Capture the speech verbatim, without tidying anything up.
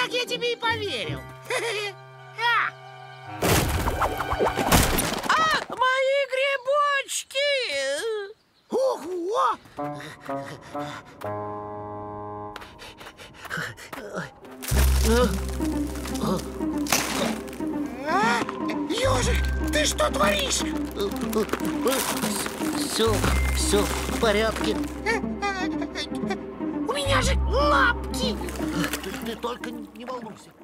так я тебе и поверил. А, мои грибочки! Ого! А? Ежик, ты что творишь? Все, все в порядке. У меня же лапки! Ты, ты только не волнуйся.